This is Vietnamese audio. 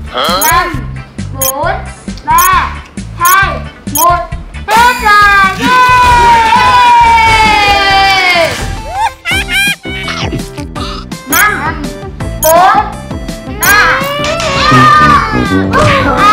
5, 4, 3, 2, 1. Hết rồi. Yeah. 5, 4, 3, 2,